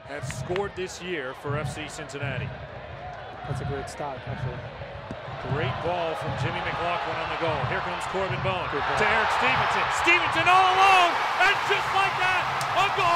have scored this year for FC Cincinnati. That's a great start, actually. Great ball from Jimmy McLaughlin on the goal. Here comes Corbin Bowen to Eric Stevenson. Stevenson all alone, and just like that, a goal!